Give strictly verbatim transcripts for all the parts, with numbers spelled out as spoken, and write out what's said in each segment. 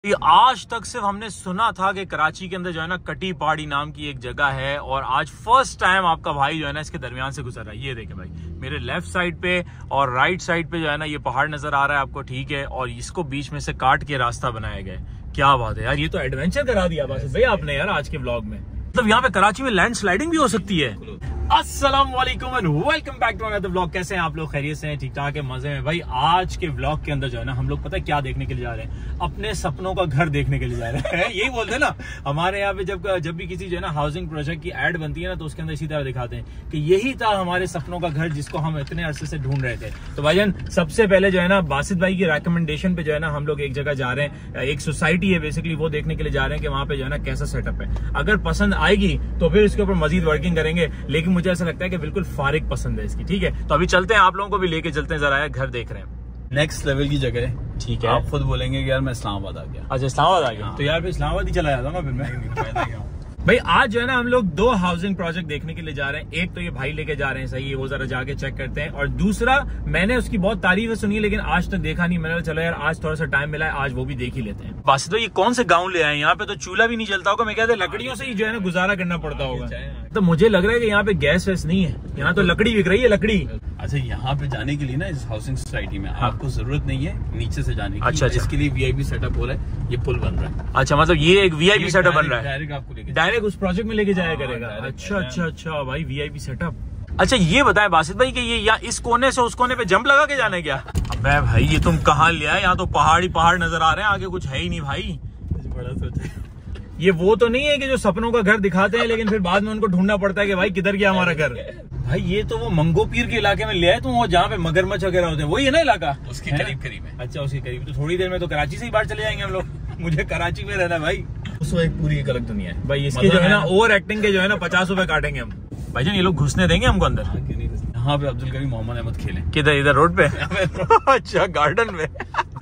आज तक सिर्फ हमने सुना था कि कराची के अंदर जो है ना कटी पहाड़ी नाम की एक जगह है, और आज फर्स्ट टाइम आपका भाई जो है ना इसके दरमियान से गुजर रहा है। ये देखें भाई, मेरे लेफ्ट साइड पे और राइट साइड पे जो है ना ये पहाड़ नजर आ रहा है आपको, ठीक है, और इसको बीच में से काट के रास्ता बनाया गया है। क्या बात है यार, ये तो एडवेंचर करा दिया बस भाई आपने यार आज के व्लॉग में। मतलब यहाँ पे कराची में लैंड स्लाइडिंग भी हो सकती है। अस्सलाम वालेकुम and welcome back to another vlog. कैसे हैं आप लोग? खैरियत से हैं? ठीक ठाक है? मजे में? भाई आज के व्लॉग के अंदर जो है ना हम लोग पता है क्या देखने के लिए जा रहे हैं? अपने सपनों का घर देखने के लिए जा रहे हैं। यही बोलते हैं ना हमारे यहाँ पे, जब जब भी किसी जो है ना हाउसिंग प्रोजेक्ट की एड बनती है ना तो उसके अंदर इसी तरह दिखाते हैं कि यही था हमारे सपनों का घर जिसको हम इतने अरसे से ढूंढ रहे थे। तो भाईजान सबसे पहले जो है ना बासित भाई की रिकमेंडेशन पे जो है ना हम लोग एक जगह जा रहे हैं, एक सोसाइटी है बेसिकली, वो देखने के लिए जा रहे हैं कि वहां पे जो है ना कैसा सेटअप है। अगर पसंद आएगी तो फिर इसके ऊपर मजीद वर्किंग करेंगे, लेकिन मुझे ऐसा लगता है कि बिल्कुल फारिग पसंद है इसकी। ठीक है, तो अभी चलते हैं, आप लोगों को भी लेके चलते हैं, जरा यार घर देख रहे हैं। नेक्स्ट लेवल की जगह है, ठीक है। आप खुद बोलेंगे कि यार मैं इस्लामाबाद आ गया। अच्छा इस्लामाबाद आ गया, हाँ। तो यार फिर इस्लामाबाद ही चला जाता ना फिर मैं। भाई आज जो है ना हम लोग दो हाउसिंग प्रोजेक्ट देखने के लिए जा रहे हैं। एक तो ये भाई लेके जा रहे हैं, सही है, वो जरा जाके चेक करते हैं, और दूसरा मैंने उसकी बहुत तारीफ सुनी है लेकिन आज तक देखा नहीं। मैंने चलो यार आज थोड़ा सा टाइम मिला है, आज वो भी देख ही लेते हैं। बस तो ये कौन से गाँव ले आए? यहाँ पे तो चूल्हा भी नहीं जलता होगा, मैं कहता लकड़ियों से ही जो है ना गुजारा करना पड़ता होगा। तो मुझे लग रहा है कि यहाँ पे गैस वैस नहीं है, यहाँ तो लकड़ी बिक रही है, लकड़ी। अच्छा, यहाँ पे जाने के लिए ना इस हाउसिंग सोसाइटी में आपको जरूरत नहीं है नीचे से जाने की। अच्छा, इसके लिए वीआईपी सेटअप हो रहा है, ये पुल बन रहा है। अच्छा, मतलब ये एक वीआईपी सेटअप बन रहा है, डायरेक्ट आपको लेके डायरेक्ट उस प्रोजेक्ट में लेके जाया करेगा। अच्छा अच्छा अच्छा भाई, वीआईपी सेटअप। अच्छा ये बताएं बासित भाई कि ये या इस कोने से उस कोने पे जंप लगा के जाना है क्या? अबे भाई ये तुम कहाँ ले आए? यहाँ तो पहाड़ी पहाड़ नजर आ रहे हैं, आगे कुछ है ही नहीं भाई। बड़ा सोचा ये वो तो नहीं है कि जो सपनों का घर दिखाते हैं लेकिन फिर बाद में उनको ढूंढना पड़ता है कि भाई किधर गया हमारा घर। भाई ये तो वो मंगो पीर के इलाके में ले आए तुम, जहाँ पे मगरमच्छ वगैरह होते हैं, वही है ना इलाका? उसके करीब करीब है। अच्छा उसके करीब, तो थोड़ी देर में तो कराची से ही बाहर चले जाएंगे हम लोग। मुझे कराची में रहना भाई, उसको एक पूरी एक अलग दुनिया है भाई। इसके जो है ना ओवर एक्टिंग के जो है ना पचास रुपए काटेंगे हम। भाईजान ये लोग घुसने देंगे हमको अंदर? यहाँ पे अब्दुल करीम मोहम्मद अहमद खेले। किधर? इधर रोड पे? अच्छा गार्डन में।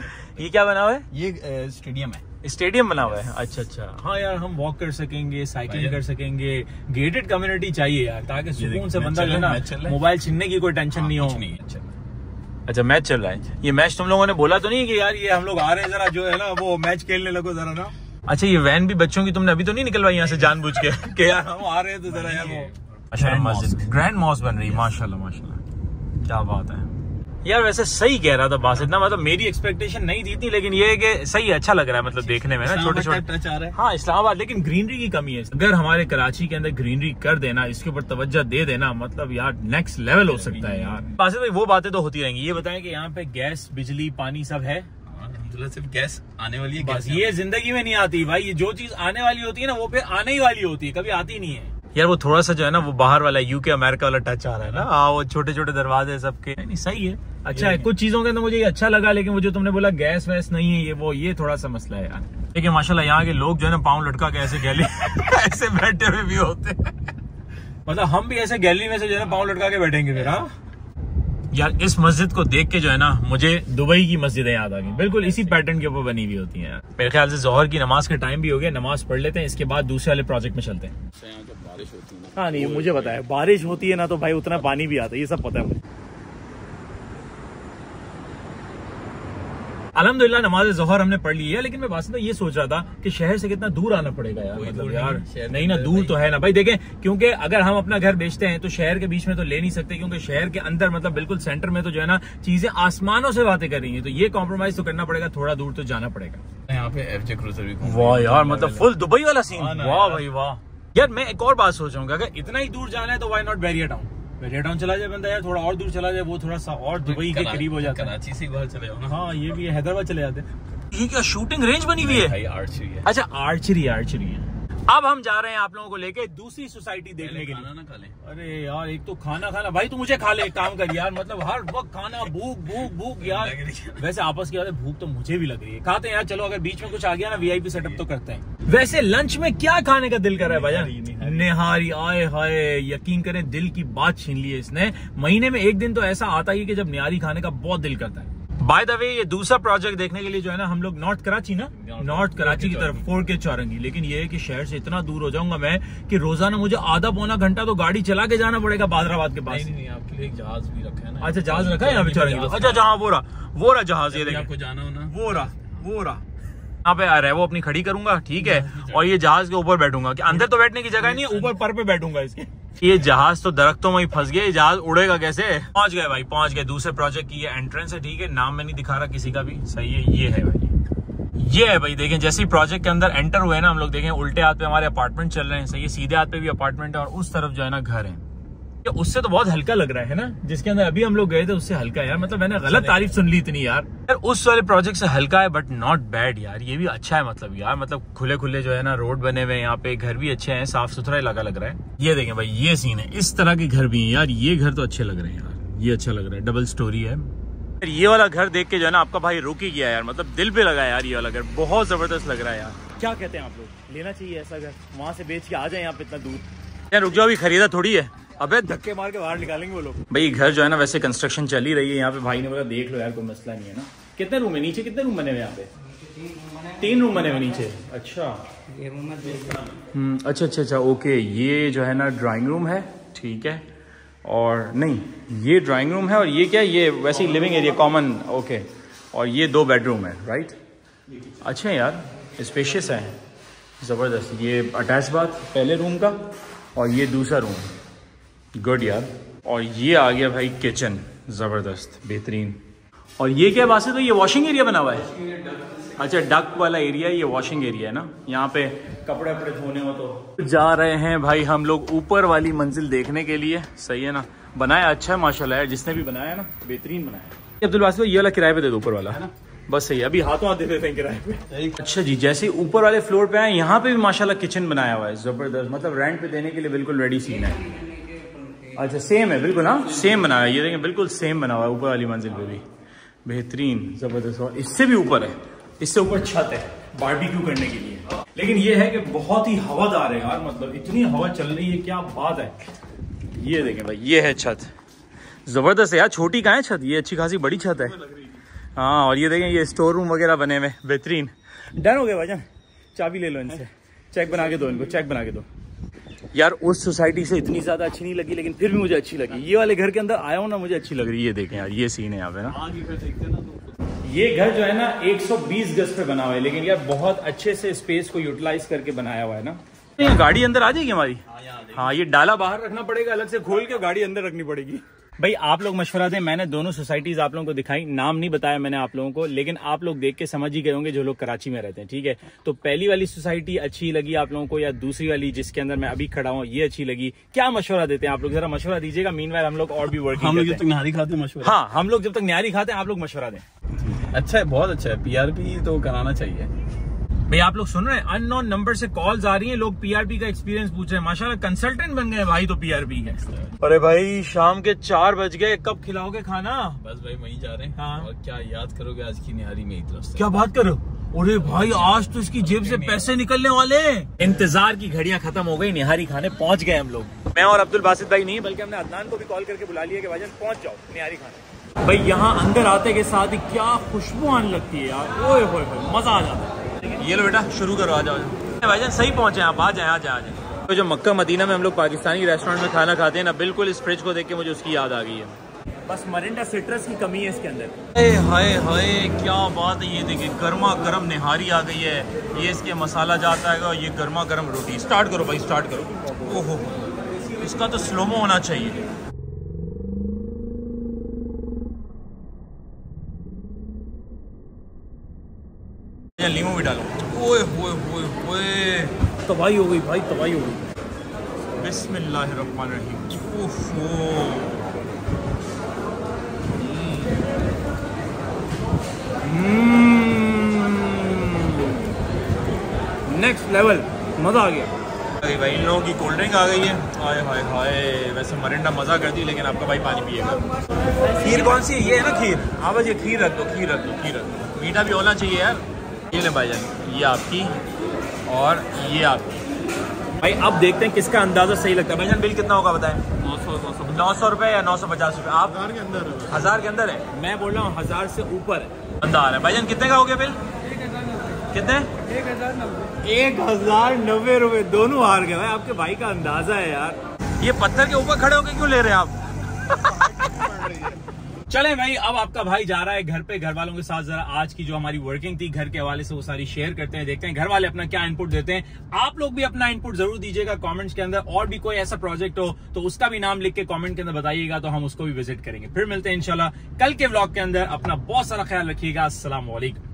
ये क्या बना हुआ है? ये स्टेडियम है, स्टेडियम बना हुआ है। अच्छा अच्छा, हाँ यार हम वॉक कर सकेंगे, साइकिलिंग कर सकेंगे। गेटेड कम्युनिटी चाहिए यार, ताकि सुकून से बंदा जो है ना मोबाइल छीनने की कोई टेंशन नहीं हो। अच्छा मैच चल रहा है, ये मैच तुम लोगों ने बोला तो नहीं कि यार ये हम लोग आ रहे हैं, जरा जो है ना वो मैच खेलने लगो जरा ना। अच्छा ये वैन भी बच्चों की तुमने अभी तो नहीं निकलवाई यहाँ से जानबूझ के कि यार हम आ रहे हैं तो जरा यार वो। अच्छा मस्जिद ग्रैंड मॉस्क बन रही है, माशाल्लाह माशाल्लाह, क्या बात है यार। वैसे सही कह रहा था बासित ना, मतलब मेरी एक्सपेक्टेशन नहीं थी थी, लेकिन ये कि सही अच्छा लग रहा है, मतलब देखने में ना छोटे छोटे। हाँ इस्लामाबाद, लेकिन ग्रीनरी की कमी है। अगर हमारे कराची के अंदर ग्रीनरी कर देना, इसके ऊपर तवज्जो दे देना, मतलब यार नेक्स्ट लेवल हो सकता है यार। बासित भाई वो बातें तो होती रहेंगी, ये बताएं कि यहाँ पे गैस बिजली पानी सब है? सिर्फ गैस आने वाली है, बस ये जिंदगी में नहीं आती भाई। ये जो चीज आने वाली होती है ना वो फिर आने ही वाली होती है, कभी आती नहीं है यार। वो थोड़ा सा जो है ना वो बाहर वाला यूके अमेरिका वाला टच आ रहा है ना। हाँ वो छोटे छोटे दरवाजे सबके, नहीं सही है, अच्छा है। कुछ चीजों के अंदर मुझे ये अच्छा लगा, लेकिन वो जो तुमने बोला गैस वैस नहीं है, ये वो ये थोड़ा सा मसला है यार। लेकिन माशाल्लाह यहाँ के लोग जो है ना पाँव लटका के ऐसे गैलरी ऐसे बैठे हुए भी होते हैं। मतलब हम भी ऐसे गैलरी में से जो है ना पाँव लटका के बैठेंगे फिर। हाँ यार इस मस्जिद को देख के जो है ना मुझे दुबई की मस्जिदें याद आ गई, बिल्कुल इसी पैटर्न के ऊपर बनी हुई होती हैं। मेरे ख्याल से जोहर की नमाज का टाइम भी हो गया, नमाज पढ़ लेते हैं, इसके बाद दूसरे वाले प्रोजेक्ट में चलते हैं। बारिश होती है, हाँ नहीं मुझे पता है, बारिश होती है ना तो भाई उतना पानी भी आता है, ये सब पता है मुझे। अल्हम्दुलिल्लाह नमाज ज़ोहर हमने पढ़ ली है, लेकिन मैं वास्तव में ये सोच रहा था कि शहर से कितना दूर आना पड़ेगा यार। मतलब यार नहीं ना, दूर तो है ना भाई। देखें क्योंकि अगर हम अपना घर बेचते हैं तो शहर के बीच में तो ले नहीं सकते, क्योंकि शहर के अंदर मतलब बिल्कुल सेंटर में तो जो है ना चीजें आसमानों से बातें कर रही है, तो ये कॉम्प्रोमाइज तो करना पड़ेगा, थोड़ा दूर तो जाना पड़ेगा। यहाँ पे एफजे क्रूजर भी, वाह यार मतलब फुल दुबई वाला सीन, वाह भाई वाह। यार मैं एक और बात सोच रहा हूँ, अगर इतना ही दूर जाना है तो why not barrier town? Barrier town चला जाए बंदा यार, थोड़ा और दूर चला जाए, वो थोड़ा सा और दुबई के करीब हो जाता है। कराची से बाहर चले जाओ ना। हाँ ये भी है, हैदराबाद चले जाते हैं। ये क्या शूटिंग रेंज बनी हुई है? आर्चरी है। अच्छा आर्चरी आर्चरी है। अब हम जा रहे हैं आप लोगों को लेके दूसरी सोसाइटी देखने के लिए। खाना ना खा ले। अरे यार एक तो खाना खाना भाई, तू मुझे खा ले, एक काम कर यार, मतलब हर वक्त खाना, भूख भूख भूख यार। वैसे आपस की बात है, भूख तो मुझे भी लग रही है, खाते हैं यार। चलो अगर बीच में कुछ आ गया ना वीआईपी सेटअप तो करते हैं। वैसे लंच में क्या खाने का दिल कर रहा है भाई? निहारी, आए हाय, यकीन करें दिल की बात छीन ली है इसने। महीने में एक दिन तो ऐसा आता ही कि जब निहारी खाने का बहुत दिल करता है। बाय द वे ये दूसरा प्रोजेक्ट देखने के लिए जो है ना हम लोग नॉर्थ कराची ना नॉर्थ कराची की तरफ फोर के चौरंगी, लेकिन ये है कि शहर से इतना दूर हो जाऊंगा मैं कि रोजाना मुझे आधा पौना घंटा तो गाड़ी चला के जाना पड़ेगा बादराबाद के पास। नहीं नहीं, आपके लिए एक जहाज भी रखा है ना। अच्छा जहाज रखा है यहाँ पे चौरंगी? अच्छा जहाँ वो रहा वो रहा जहाज, ये देखिए आपको जाना हो ना, वो रहा वो रहा यहाँ पे आ रहा है वो अपनी खड़ी करूंगा, ठीक है, और ये जहाज के ऊपर बैठूंगा। कि अंदर तो बैठने की जगह नहीं है, ऊपर पर पे बैठूंगा इसके। ये जहाज तो दरख्तों में ही फंस गया, ये जहाज उड़ेगा कैसे? पहुंच गए भाई, पहुंच गए। दूसरे प्रोजेक्ट की ये एंट्रेंस है, ठीक है, नाम मैं नहीं दिखा रहा किसी का भी, सही है। ये है भाई, ये है भाई, देखें जैसे ही प्रोजेक्ट के अंदर एंटर हुए ना हम लोग, देखें उल्टे हाथ पे हमारे अपार्टमेंट चल रहे हैं, सही है, सीधे हाथ पे भी अपार्टमेंट है और उस तरफ जो है ना घर है। उससे तो बहुत हल्का लग रहा है ना, जिसके अंदर अभी हम लोग गए थे उससे हल्का है यार। मतलब मैंने गलत तारीफ सुन ली इतनी यार। यार उस वाले प्रोजेक्ट से हल्का है बट नॉट बैड यार, ये भी अच्छा है। मतलब यार मतलब खुले खुले जो है ना रोड बने हुए हैं यहाँ पे, घर भी अच्छे हैं, साफ सुथरा इलाका लग रहा है। ये देखें भाई, ये सीन है, इस तरह के घर भी हैं यार। ये घर तो अच्छे लग रहे हैं यार, ये अच्छा लग रहा है, डबल स्टोरी है। ये वाला घर देख के जो है ना आपका भाई रुक ही गया यार, मतलब दिल पे लगा यार। ये वाला घर बहुत जबरदस्त लग रहा है यार। क्या कहते हैं आप लोग, लेना चाहिए ऐसा घर? वहां से बेच के आ जाए यहाँ पे इतना दूर यार। रुक जाओ, अभी खरीदा थोड़ी है, अबे धक्के मार के बाहर निकालेंगे वो लोग। भाई घर जो है ना वैसे कंस्ट्रक्शन चल ही रही है यहाँ पे। भाई ने बोला देख लो यार, कोई मसला नहीं है ना। कितने रूम है नीचे, कितने रूम बने हुए यहाँ पे? तीन रूम बने हुए नीचे। अच्छा हम्म अच्छा अच्छा अच्छा ओके। ये जो है ना ड्राइंग रूम है, ठीक है, और नहीं ये ड्राइंग रूम है, और ये क्या, ये वैसे ही लिविंग एरिया कॉमन, ओके। और ये दो बेडरूम है, राइट। अच्छा यार, स्पेशियस है, ज़बरदस्त। ये अटैच बाथ पहले रूम का, और ये दूसरा रूम, गुड यार। और ये आ गया भाई किचन, ज़बरदस्त, बेहतरीन। और ये क्या बात है, तो ये वॉशिंग एरिया बना हुआ है? अच्छा, डक वाला एरिया, ये वॉशिंग एरिया है ना, यहाँ पे कपड़े वपड़े धोने हो तो। जा रहे हैं भाई हम लोग ऊपर वाली मंजिल देखने के लिए, सही है ना। बनाया अच्छा है माशाल्लाह यार, जिसने भी बनाया ना बेहतरीन बनाया। अब्दुल बासित ये वाला किराए पे दे दो, ऊपर वाला है ना, बस सही है। अभी हाथों हाथ दे देते हैं किराए पे। अच्छा जी, जैसे ऊपर वाले फ्लोर पे आए, यहाँ पे भी माशाल्लाह किचन बनाया हुआ है, जबरदस्त। मतलब रेंट पे देने के लिए बिल्कुल रेडी सीन है। अच्छा सेम है बिल्कुल, हाँ सेम बनाया है, ये देखें बिल्कुल सेम बना हुआ है ऊपर वाली मंजिल पे भी, बेहतरीन जबरदस्त। और इससे भी ऊपर है, इससे ऊपर छत है बारबेक्यू करने के लिए। लेकिन ये है कि बहुत ही हवादार है यार, मतलब इतनी हवा चल रही है, क्या बात है। ये देखें भाई, ये है छत, जबरदस्त है यार। छोटी कहाँ है छत, ये अच्छी खासी बड़ी छत है। हाँ, और ये देखें ये स्टोर रूम वगैरह बने हुए, बेहतरीन। डन हो गया भाईजान, चाबी ले लो इनसे, चेक बना के दो इनको, चेक बना के दो यार। उस सोसाइटी से इतनी ज्यादा अच्छी नहीं लगी, लेकिन फिर भी मुझे अच्छी लगी। ये वाले घर के अंदर आया हूँ ना, मुझे अच्छी लग रही है। ये देखें यार, ये सीन है यहाँ पे ना। ये घर जो है ना एक सौ बीस गज पे बना हुआ है, लेकिन यार बहुत अच्छे से स्पेस को यूटिलाइज करके बनाया हुआ है ना। ये गाड़ी अंदर आ जाएगी हमारी? हाँ, ये डाला बाहर रखना पड़ेगा, अलग से खोल के गाड़ी अंदर रखनी पड़ेगी। भाई आप लोग मशवरा दें, मैंने दोनों सोसाइटीज आप लोगों को दिखाई, नाम नहीं बताया मैंने आप लोगों को, लेकिन आप लोग देख के समझ ही गए होंगे जो लोग कराची में रहते हैं, ठीक है। तो पहली वाली सोसाइटी अच्छी लगी आप लोगों को, या दूसरी वाली जिसके अंदर मैं अभी खड़ा हूँ ये अच्छी लगी? क्या मशवरा देते हैं आप लोग, जरा मशवरा दीजिएगा। मीनवाइल हम लोग और भी वर्किंग, हम लोग जब तक न्यारी खाते हैं मशवरा, हाँ हम लोग जब तक न्यारी खाते हैं आप लोग मशवरा दें। अच्छा है, बहुत अच्छा है। पीआरपी तो कराना चाहिए भाई। आप लोग सुन रहे हैं, अननोन नंबर से कॉल्स आ रही हैं, लोग पीआरपी का एक्सपीरियंस पूछ रहे हैं। माशाल्लाह कंसल्टेंट बन गए भाई तो पीआरपी के। अरे भाई शाम के चार बज गए, कब खिलाओगे खाना? बस भाई वहीं जा रहे हैं। हाँ। और क्या याद करोगे आज की निहारी में तरफ से? क्या बात करो, अरे भाई आज तो इसकी जेब से पैसे निकलने वाले। इंतजार की घड़ियां खत्म हो गई, निहारी खाने पहुंच गए हम लोग। मैं और अब्दुल बासित भाई नहीं, बल्कि हमने अदनान को भी कॉल करके बुला लिया कि भाईजान पहुंच जाओ निहारी खाने। भाई यहाँ अंदर आते के साथ ही क्या खुशबू आने लगती है यार, ओए होए मजा आ जाता है। ये लो बेटा शुरू करो, आ जाओ भाईजान, सही पहुंचे आप, आ जाए आ जाए आ जाए। तो जो मक्का मदीना में हम लोग पाकिस्तानी रेस्टोरेंट में खाना खाते हैं ना, बिल्कुल इस फ्रिज को देख के मुझे उसकी याद आ गई है। बस मरिंडा सिट्रस की कमी है इसके अंदर। हाय हाय क्या बात है, ये देखिए गर्मा गर्म निहारी आ गई है, ये इसके मसाला जाता है, और ये गर्मा गर्म रोटी। स्टार्ट करो भाई, स्टार्ट करो। ओहो, इसका तो स्लोमो होना चाहिए। लीमू भी डालो। ओए होए होए होए, तबाही हो गई भाई, तबाही हो गई। बिस्मिल्लाहिर्रहमानिर्रहीम। ओहो, नेक्स्ट लेवल, मजा आ गया। अरे भाई इन लोगों की कोल्ड ड्रिंक आ गई है, हाय हाय हाय। वैसे मरिंडा मजा करती है, लेकिन आपका भाई पानी पिएगा। खीर कौन सी है? ये है ना खीर, हाँ बस ये खीर रख दो, खीर रख दो, खीर रख दो। मीठा भी होना चाहिए यार। ये ले भाईजान, ये आपकी और ये आपकी। भाई अब देखते हैं किसका अंदाजा सही लगता है। भाईजान बिल कितना होगा बताएं? नौ सौ नौ सौ रुपए या नौ सौ पचास रुपए? आप हजार के अंदर है। हजार के अंदर है, मैं बोल रहा हूँ हजार से ऊपर है अंदाज है। भाईजान कितने का हो गया बिल? कितने? एक हजार नब्बे। एक हजार नब्बे रुपए, दोनों हार गए भाई। आपके भाई का अंदाजा है यार। ये पत्थर के ऊपर खड़े होकर क्यों ले रहे हैं आप? चले भाई, अब आपका भाई जा रहा है घर पे, घर वालों के साथ जरा आज की जो हमारी वर्किंग थी घर के हवाले से वो सारी शेयर करते हैं, देखते हैं घर वाले अपना क्या इनपुट देते हैं। आप लोग भी अपना इनपुट जरूर दीजिएगा कमेंट्स के अंदर, और भी कोई ऐसा प्रोजेक्ट हो तो उसका भी नाम लिख के कमेंट के अंदर बताइएगा, तो हम उसको भी विजिट करेंगे। फिर मिलते हैं इंशाल्लाह कल के व्लॉग के अंदर। अपना बहुत सारा ख्याल रखिएगा। अस्सलाम वालेकुम।